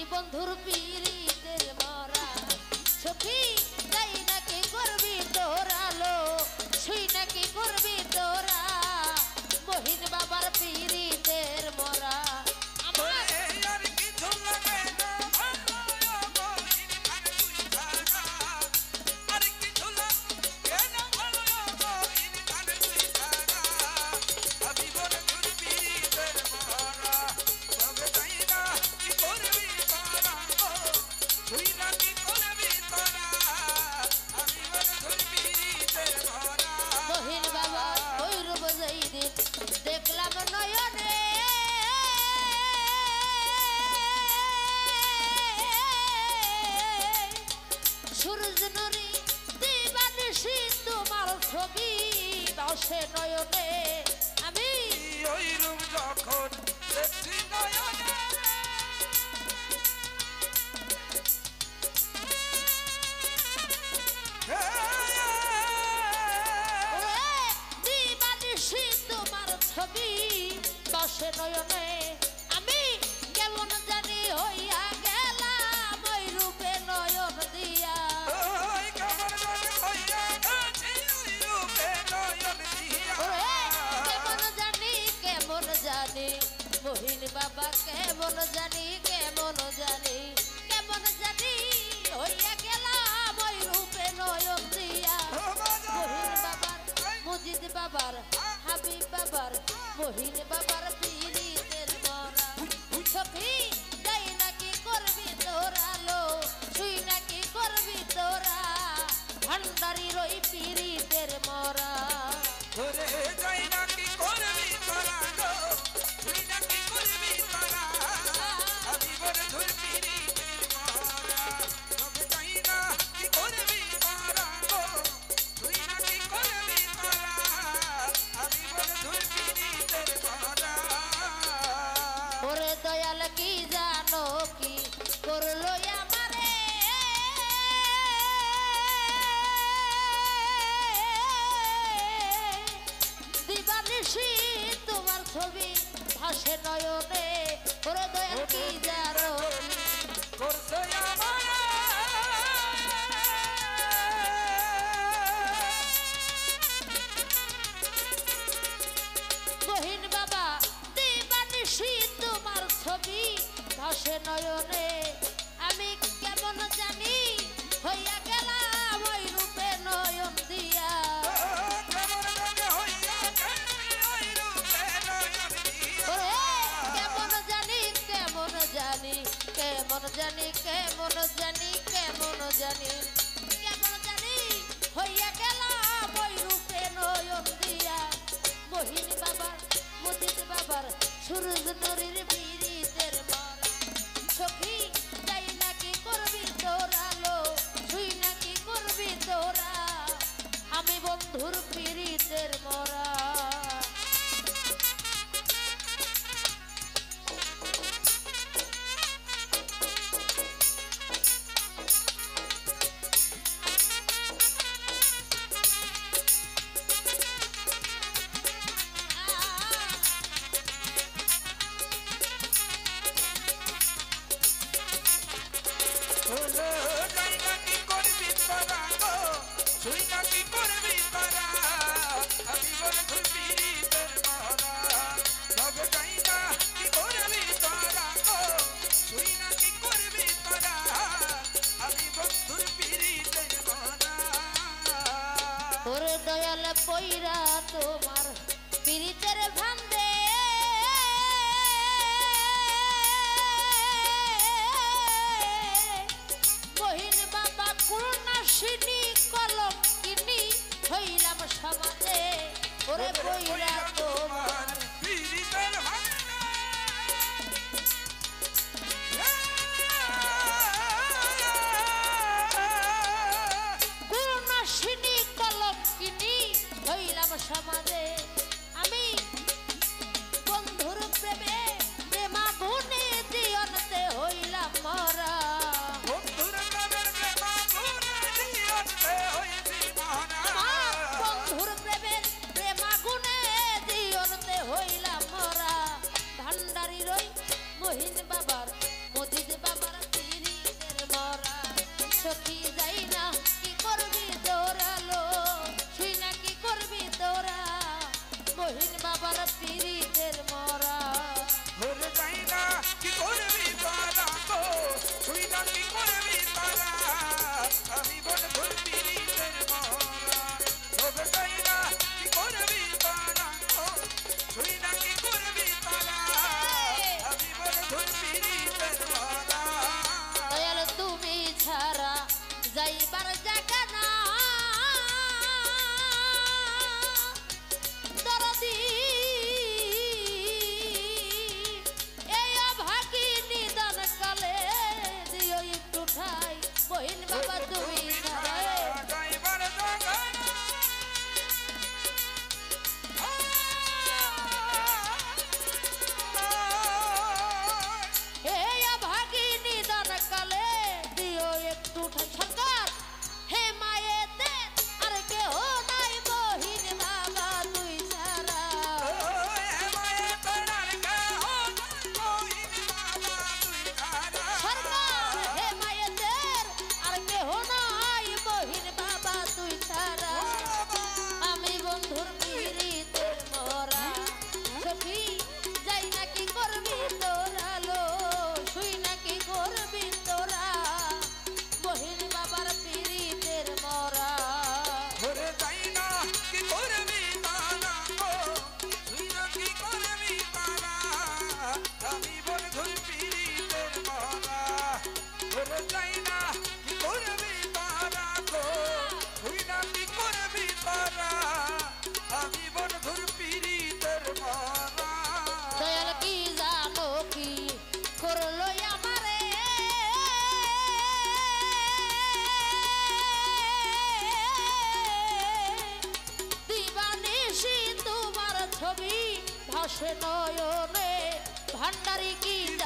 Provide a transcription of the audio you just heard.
বন্ধুর পীড়িতের মরা সখী তাই নাকি করবি তোরা লো শুই নাকি করবি তোরা মহিন বাবার পীড়িতের মরা দেখলাম নয়নে সূরজ নরি দিবানিশি তোমার ছবি বসে নয়নে আমি ওই রূপ যখন দেখছি নয়নে দিবানিশি তোমার ছবি বসে নয়নে আমি কেমন জানি হইয়া গেলাম ওই রূপে নয়ন দিয়া কেমন জানি মহিন বাবা কেমন জানি হইয়া গেলাম ওই রূপে নয়ন দিয়া মহিন বাবার মজিদ বাবার হাবিব বাবার মহিন বাবার পীড়িতের মরা সখী যাই নাকি করবি তোরা লো শুই নাকি করবি তোরা ভান্ডারির ওই পীড়িতের মরা যাই নাকি করবি তোরা লো শুই নাকি করবি তোরা আমি বড় ধুর পীড়িতের মরা তবে যাই নাকি করবি তোরা লো শুই নাকি করবি তোরা আমি বড় ধুর পীড়িতের মরা ওরে দয়াল কি জানো কি করলো আমারে দিবানিশি তোমার ছবি ভাসে নয়নে ওরে দয়াল কি জানো করছে আমারে মহিন বাবা দিবানিশি তোমার ছবি ভাসে নয়নে আমি কেমন জানি হইয়া গেলাম ওই রূপে নয়ন দিয়া কেমন জানি হইয়া গেলাম ওই রূপে নয়ন দিয়া মহিন বাবার মজিদ বাবার সূরজ নরির পীড়িতের মরা সখী যাই নাকি করবি তোরা লো শুই নাকি করবি তোরা আমি বন্ধুর পীড়িতের মরা যাই নাকি করবি তোরা লো শুই নাকি করবি তোরা আমি বড় ধুর পীড়িতের মরা তবে যাই নাকি করবি তোরা লো শুই নাকি করবি তোরা আমি বন্ধুর পীড়িতের মরা ওরে দয়াল পইরা তোমার পীড়িতের ভান্দে মহিন বাবা করুণাসিনী কলঙ্কিনী হইলাম সমাজে ওরে পইরা তোমার পীড়িতের করুণাসিনী কলঙ্কিনী হইলাম সমাজে আমি বন্ধুর প্রেমে প্রেমাগুনে জীবনতে হইলাম মরা বন্ধুর প্রেমের প্রেমাগুনে জীবনতে হইছি মরা বন্ধুর প্রেমের প্রেমাগুনে সখী যাই না কি করবি দৌড়ালো শুই না কি করবি তোরা মহিন বাবার পীড়িতের মরা ভুলে যাই না কি করবি তারা গো তুই না কি করবি তারা আমি বন্ধুর পিরিতের মরা ভুলে যাই না কি করবি তারা গো তুই না কি করবি তারা আমি বন্ধুর পিরিতের মরা দয়াল তুমি ছাড়া যাইবার জায়গা না দরদি এই অভাগী নিদান কালে দিও একটু ঠাই বহিন বাবা তুমি ছাড়া যাইবার জায়গা না এই অভাগী নিদান কালে দিও একটু ঠাই সরকার হে মায়েতে আর কেহ নাই বহিন বাবা তুই ছাড়া সরকার হে মায়েদের আর কেহ নাই বহিন বাবা তুই ছাড়া আমি বন্ধুর পীড়িতের মরা সখী যাই না কি করবি তোরা লো শুই না কি করবি তোরা বহিন বাবার পীড়িতের মরা ভরে যাই না কি করবি তারা গো তুই না কি করবি তারা আমি বন্ধুর পিরিতের মরা ভরে যাই না কি করবি তারা গো তুই না কি করবি তারা আমি বন্ধুর পিরিতের মরা দয়াল কি জানো কি করলো আমারে দিবানিশি তোমার ছবি ভাসে নয়নে ভান্ডারি কি